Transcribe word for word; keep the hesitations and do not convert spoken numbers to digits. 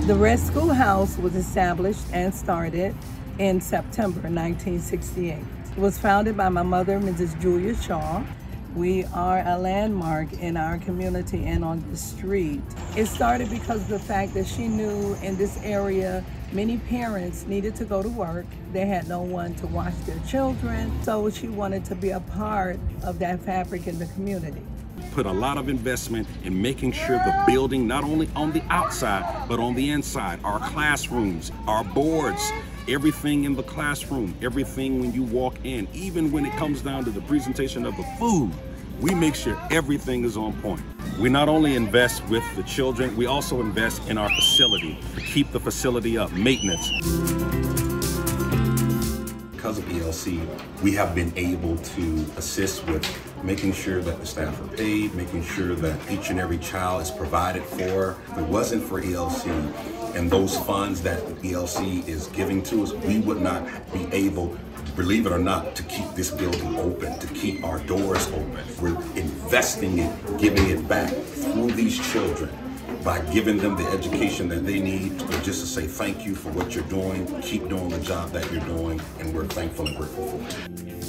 The Red Schoolhouse was established and started in September nineteen sixty-eight. It was founded by my mother, Missus Julia Shaw. We are a landmark in our community and on the street. It started because of the fact that she knew in this area many parents needed to go to work. They had no one to watch their children, so she wanted to be a part of that fabric in the community. Put a lot of investment in making sure the building, not only on the outside, but on the inside, our classrooms, our boards, everything in the classroom, everything when you walk in, even when it comes down to the presentation of the food, we make sure everything is on point. We not only invest with the children, we also invest in our facility to keep the facility up, maintenance. Because of E L C, we have been able to assist with making sure that the staff are paid, making sure that each and every child is provided for. If it wasn't for E L C and those funds that E L C is giving to us, we would not be able, believe it or not, to keep this building open, to keep our doors open. We're investing it, giving it back through these children by giving them the education that they need, just to say thank you for what you're doing, keep doing the job that you're doing, and we're thankful and grateful for it.